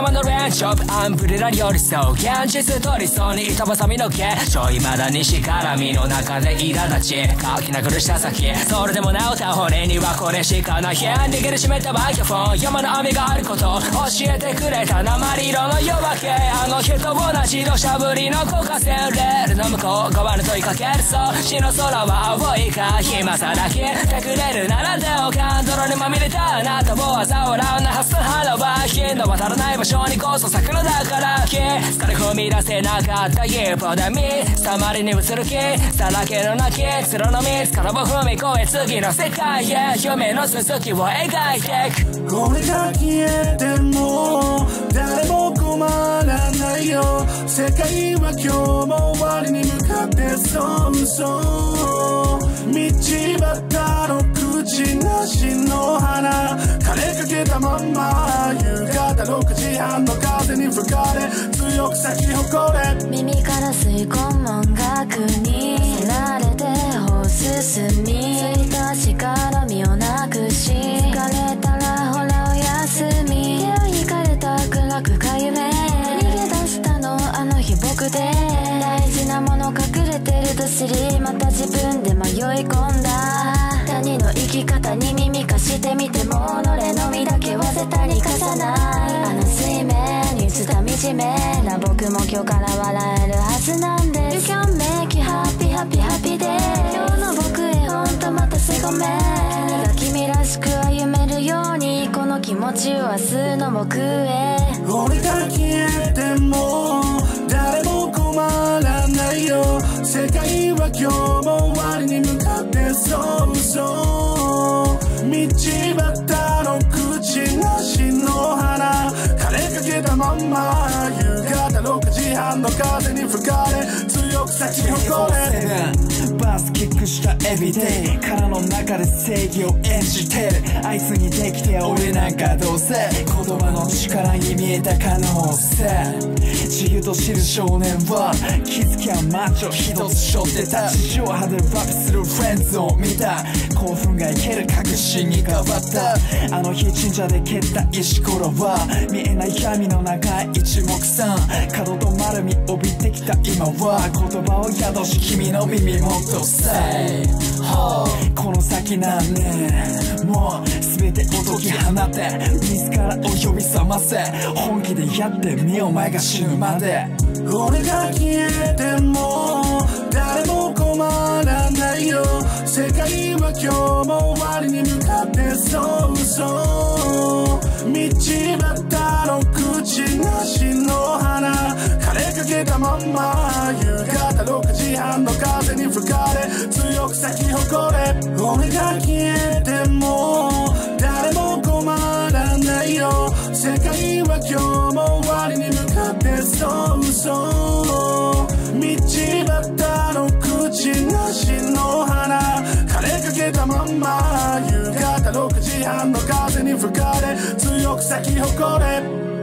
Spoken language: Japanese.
葉のレンジオブアンブレラに寄り添う現実通りそうに板挟みの毛ちょいまだ西から身の中で苛立ち書き殴るした先それでもなおた俺にはこれしかない握りしめたマイクロフォン山の網があること教えてくれた鉛色の夜明けあの日と同じ土砂降りの高架線レールの向こう側に問いかけるそう死の空は青いか暇さだけてくれるなら手を感泥にまみれたあなたを嘲笑うなはず腹ば日の渡らない場所にこそ桜だから疲れ踏み出せなかった一歩でたまりに映る気さらけの泣き鶴の水からも踏み越え次の世界へ夢の続きを描いていく俺が消えても誰も困らないよ世界は今日も終わりに向かってそうそう道端の口なしの花枯れかけたまんま夕方6時半の風に吹かれ強く咲き誇れ耳から吸い込む音楽にせられて歩進み確から身をなくし疲れたらほらおやすみ手を引かれた暗くかゆめ逃げ出したのあの日僕で大事なもの隠れてると知りまた自分で迷い込んだ他人の生き方に耳貸してみても俺の身だけは絶対に貸さないあの水面に映った惨めな僕も今日から笑えるはずなんです You can make it happy happy happy day 今日の僕へほんと待たせごめん君が君らしく歩めるようにこの気持ちを明日の僕へ俺が消えても誰も困らないよ世界は今日も終わりに向かってそうそう道端の口なしの花枯れかけたまんま夕方6時半の風に吹かれ強く咲き誇れバスキックしたエビデイ殻の中で正義を演じてるあいつにできて俺なんかどうせ言葉の力に見えた可能性自由と知る少年は気づきはマッチョ一つ背負ってた地上波でラップするフレンズを見た興奮がいける確信に変わったあの日神社で蹴った石ころは見えない闇の中一目散角と丸み帯びてきた今は言葉を宿し君の耳元sayこの先何年もう全てを解き放て自らを呼び覚ませ本気でやってみようお前が死ぬまで俺が消えても誰も困らないよ世界は今日も終わりに向かってそうそう道端の口なしの花枯れかけたまんま夕方6時半の風に吹かれ強く咲き誇れ俺が消えても誰も困らないよ世界は今日も終わりに向かってそうそう道端の口なしの花枯れかけたまんま夕方6時半の風に吹かれ強く咲き誇れ